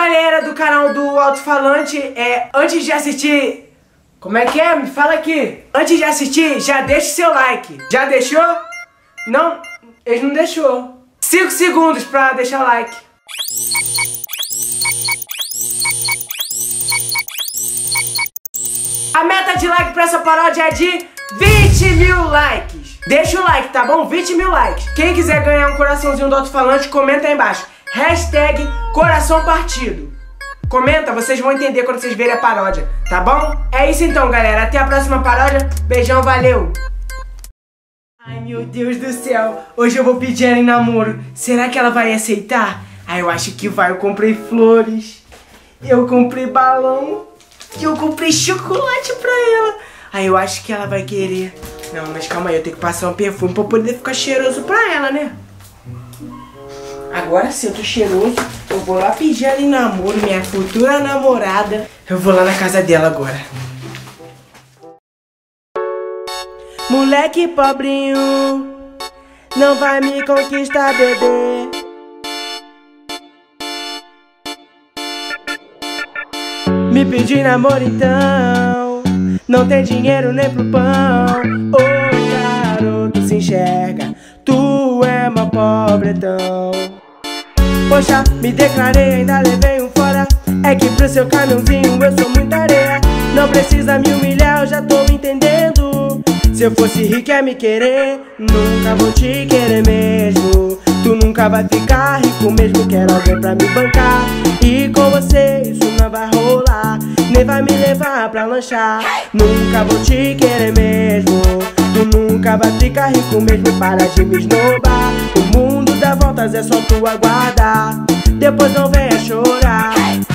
galera do canal do Alto-Falante, antes de assistir... Como é que é? Me fala aqui. Antes de assistir, já deixa o seu like. Já deixou? Não, eles não deixou. 5 segundos pra deixar o like. A meta de like pra essa paródia é de 20 mil likes. Deixa o like, tá bom? 20 mil likes. Quem quiser ganhar um coraçãozinho do Alto-Falante, comenta aí embaixo. Hashtag coração partido. Comenta, vocês vão entender quando vocês verem a paródia, tá bom? É isso então, galera. Até a próxima paródia. Beijão, valeu! Ai, meu Deus do céu. Hoje eu vou pedir ela em namoro. Será que ela vai aceitar? Ah, eu acho que vai. Eu comprei flores. Eu comprei balão. E eu comprei chocolate pra ela. Aí eu acho que ela vai querer. Não, mas calma aí, eu tenho que passar um perfume pra poder ficar cheiroso pra ela, né? Agora sim, eu tô cheiroso. Eu vou lá pedir ela em namoro, minha futura namorada. Eu vou lá na casa dela agora. Moleque pobrinho, não vai me conquistar, bebê. Me pedir namoro então, não tem dinheiro nem pro pão. Ô garoto, se enxerga, tu é mó pobretão. Poxa, me declarei, ainda levei um fora. É que pro seu caminhãozinho eu sou muita areia. Não precisa me humilhar, eu já tô entendendo. Se eu fosse rico ia me querer, nunca vou te querer mesmo. Tu nunca vai ficar rico mesmo, quero alguém pra me bancar. E com você isso não vai rolar, nem vai me levar pra lanchar. Nunca vou te querer mesmo. Tu nunca vai ficar rico mesmo, para de me esnobar. O mundo dá voltas, é só tu aguardar. Depois não venha chorar.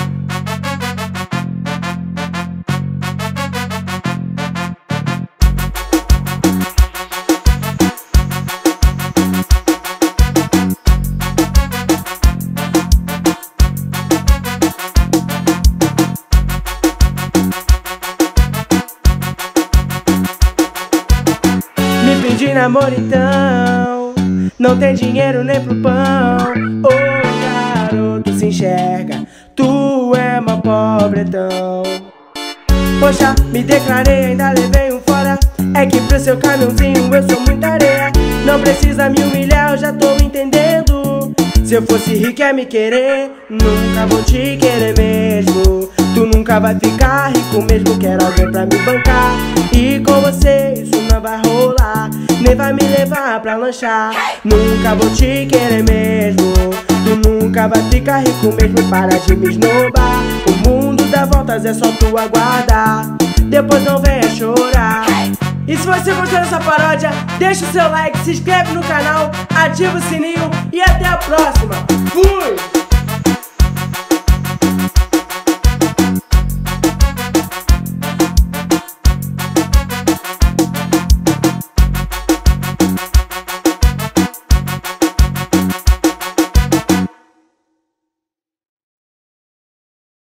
Me pedir namoro então, não tem dinheiro nem pro pão. Ô garoto, se enxerga, tu é mó pobretão. Poxa, me declarei, ainda levei um fora. É que pro seu caminhãozinho eu sou muita areia. Não precisa me humilhar, eu já tô entendendo. Se eu fosse rico ia me querer, nunca vou te querer mesmo. Tu nunca vai ficar rico mesmo, quero alguém pra me bancar. E com você isso não vai rolar, nem vai me levar pra lanchar. Nunca vou te querer mesmo. Tu nunca vai ficar rico mesmo, para de me esnobar. O mundo dá voltas, é só tu aguardar. Depois não venha chorar. E se você gostou dessa paródia, deixa o seu like, se inscreve no canal, ativa o sininho e até a próxima. Fui!